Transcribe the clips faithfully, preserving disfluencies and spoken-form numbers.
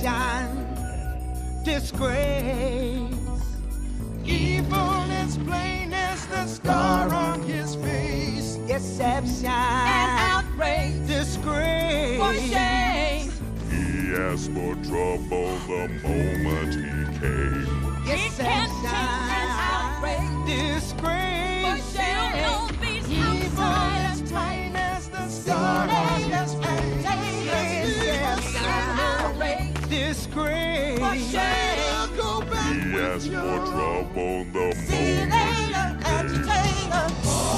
deception, disgrace. Evil is plain as the scar on his face. Deception and outrage, disgrace. for shame. He asked for trouble the moment he came. Deception and outrage, disgrace. for shame. Know these Evil outsiders is plain as the see scar on his names face. and outrage, Disgrace. for shame. Go back He with asked for your trouble the See moment later, he came. agitator.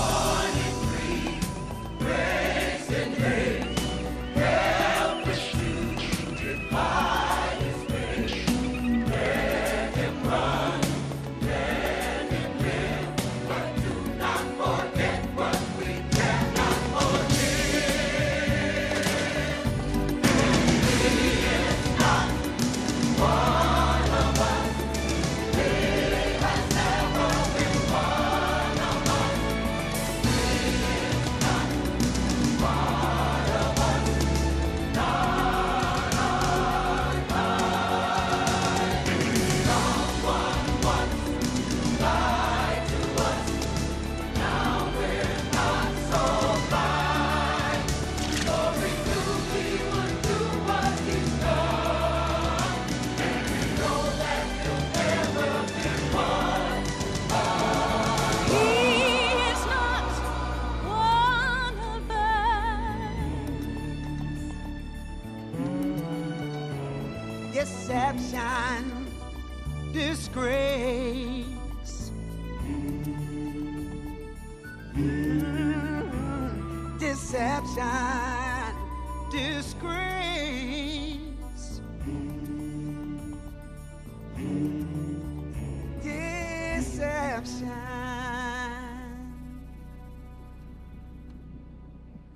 Deception, disgrace. Mm, Deception, disgrace. Deception.